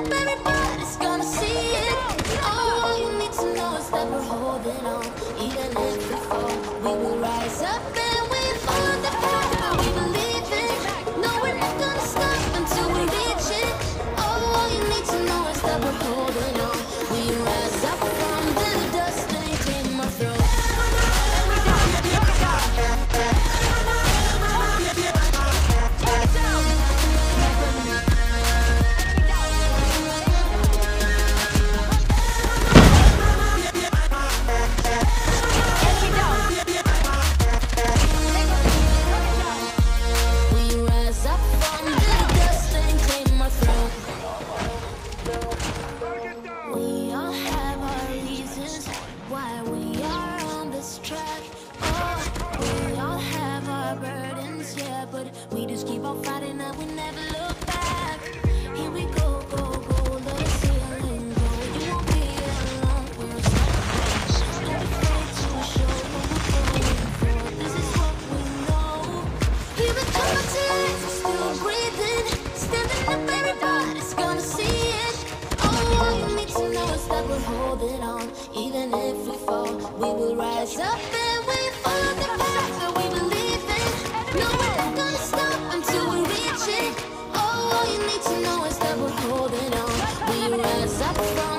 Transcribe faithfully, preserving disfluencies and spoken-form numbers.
up, everybody's gonna see it. All you need to know is that we're holding on. Even if we fall, we will rise up and we follow the path that we believe in. No, we're not gonna stop until we reach it. All you need to know is that we're holding on. We rise up from the dust and clean our throat. We just keep on fighting and we never look back. Here we go, go, go, let the ceiling go. You won't be alone, we're unstoppable. Don't be afraid to show what we're going for. This is what we know. Even though my tears are still breathing, standing up, everybody's gonna see it. All you need to know is that we're holding on. Even if we fall, we will rise up and we follow the path that we believe in. No, we're not gonna stop until we reach it. All you need to know is that we're holding on. We rise up from